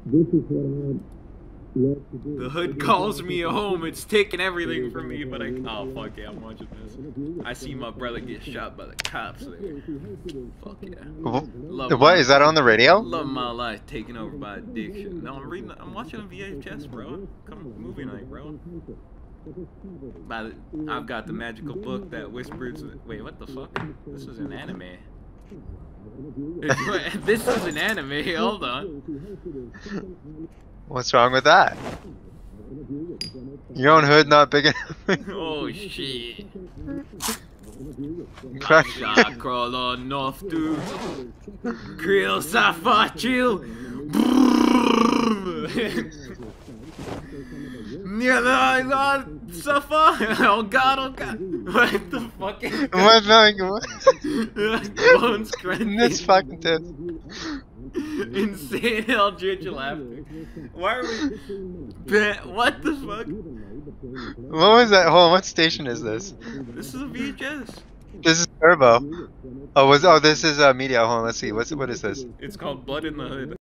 This is what I love to do. The hood calls me home. It's taking everything from me, but oh fuck yeah, I'm watching this. I see my brother get shot by the cops there. Fuck yeah. What is that on the radio? Love my life taken over by addiction. No, I'm watching a VHS, bro. Come movie night, bro. I've got the magical book that whispers. Wait, what the fuck? This is an anime. This is an anime. Hold on. What's wrong with that? Your own hood not big enough. Oh shit. Crack. I crawl on north to Krill Safa chill. Near the island Safa. Oh god, oh god. What the fuck is that? What? Bones crunching. This fucking tip. Insane Eldritch laughter. Why are we? What the fuck? What was that? Hold on, what station is this? This is a VHS. This is Turbo. Oh, this is media. Hold on, let's see. What is this? It's called Blood in the Hood.